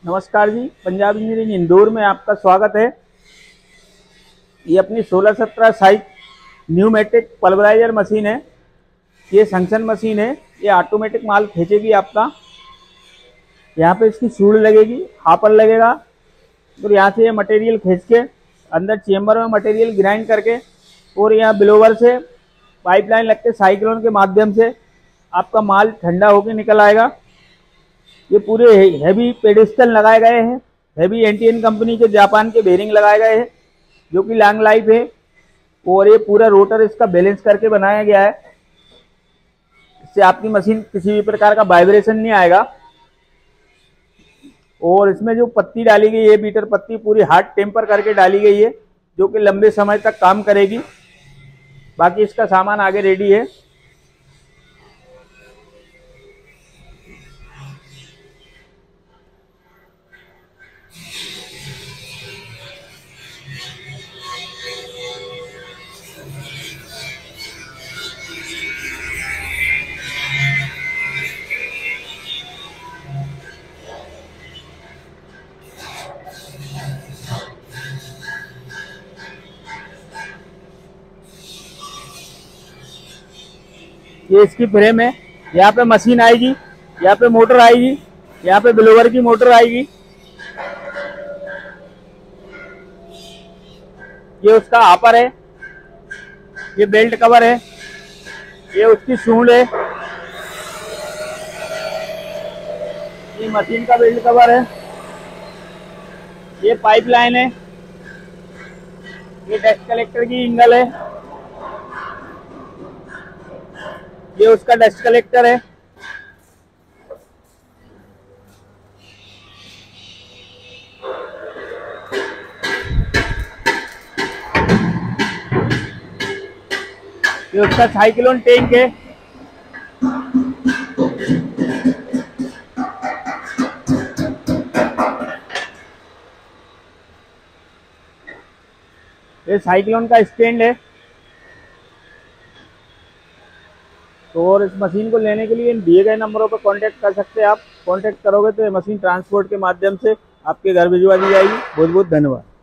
नमस्कार जी, पंजाब इंजीनियरिंग इंदौर में आपका स्वागत है। ये अपनी 16-17 साइज न्यूमेटिक पल्वराइजर मशीन है। ये संक्शन मशीन है। ये ऑटोमेटिक माल खींचेगी आपका। यहाँ पे इसकी सूढ़ लगेगी, हापर लगेगा, तो यहाँ से ये मटेरियल खींच के अंदर चेम्बर में मटेरियल ग्राइंड करके और यहाँ ब्लोवर से पाइपलाइन लग के साइक्लोन के माध्यम से आपका माल ठंडा होकर निकल आएगा। ये पूरे हैवी पेडिस्टल लगाए गए हैं। हैवी एनटीएन कंपनी के जापान के बेरिंग लगाए गए हैं जो कि लॉन्ग लाइफ है। और ये पूरा रोटर इसका बैलेंस करके बनाया गया है। इससे आपकी मशीन किसी भी प्रकार का वाइब्रेशन नहीं आएगा। और इसमें जो पत्ती डाली गई है, बीटर पत्ती पूरी हार्ड टेम्पर करके डाली गई है जो कि लंबे समय तक काम करेगी। बाकी इसका सामान आगे रेडी है। ये इसकी फ्रेम है। यहाँ पे मशीन आएगी, यहाँ पे मोटर आएगी, यहाँ पे ब्लोवर की मोटर आएगी। ये उसका हापर है, ये बेल्ट कवर है, ये उसकी सूंड है, ये मशीन का बेल्ट कवर है, ये पाइपलाइन है, ये डस्ट कलेक्टर की इंगल है, ये उसका डस्ट कलेक्टर है। ये उसका साइक्लोन टैंक है। ये साइक्लोन का स्टैंड है। तो और इस मशीन को लेने के लिए इन दिए गए नंबरों पर कांटेक्ट कर सकते हैं। आप कांटेक्ट करोगे तो ये मशीन ट्रांसपोर्ट के माध्यम से आपके घर भिजवा दी जाएगी। बहुत बहुत धन्यवाद।